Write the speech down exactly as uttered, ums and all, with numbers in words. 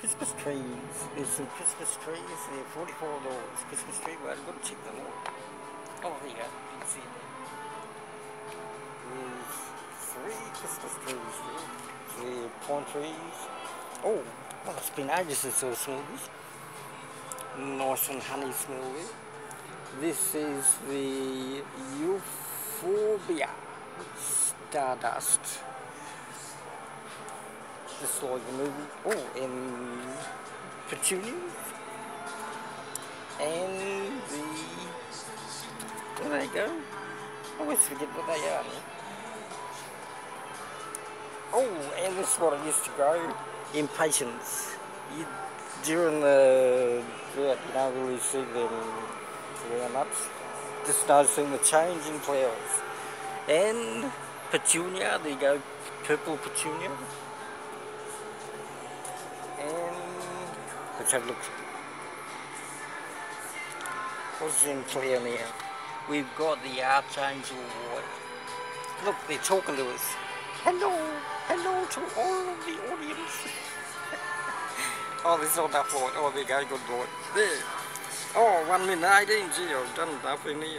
Christmas trees. There's some Christmas trees. They're forty-four dollars. Christmas tree. Well, I've got to check them out. Oh, there you go. You can see them. There's three Christmas trees there. The pine trees. Oh, well, it's been ages since I smelled this. Nice and honey smell there. This is the Euphorbia Stardust. Just like the movie. Oh, and petunias. And the... Where they go? I always forget what they are. Oh, and this is what I used to grow. Impatiens. You, during the drought, you don't really see them very much. Just noticing the change in flowers. And petunia, there you go, purple petunia. And let's have a look. What's in flower now? We've got the Archangel White. Look, they're talking to us. Hello, hello to all of the audience. Oh, this is not that light. Oh, there you go, good light. There. Oh, one minute eighteen, gee, I've done enough in here.